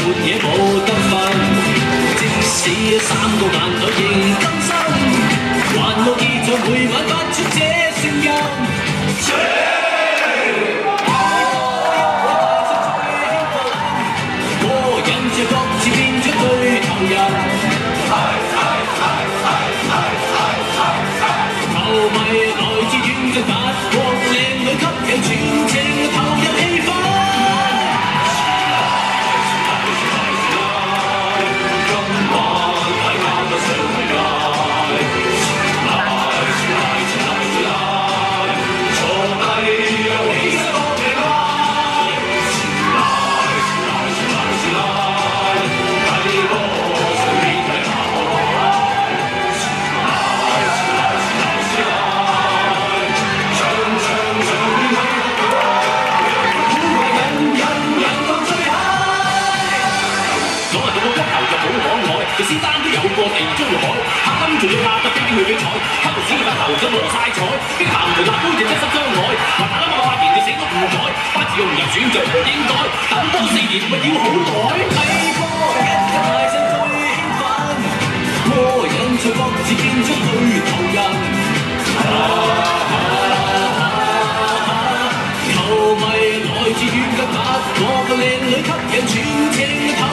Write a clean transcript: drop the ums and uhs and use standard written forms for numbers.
半夜冇得瞓，即使3個眼淚仍甘心，還樂意在每晚發出這聲音。個人就各自變咗對頭人。 球迷來自遠近法國，靚女吸引全程投入氣氛。今晚大家不想去拉，坐低又起身落地拉，睇波隨便睇下。 條絲單都有個地中海，客金仲要拍得飛去比賽，黑歷史嘅頭就冇晒彩，逼鹹同辣杯就一失相愛，話打乜發言你死都唔改，班自用人選就唔應該，等多4年咪要好耐。睇波一個大聲最興奮，個人在各自變咗對頭人。球迷來自遠近法國嘅靚女吸引全程投。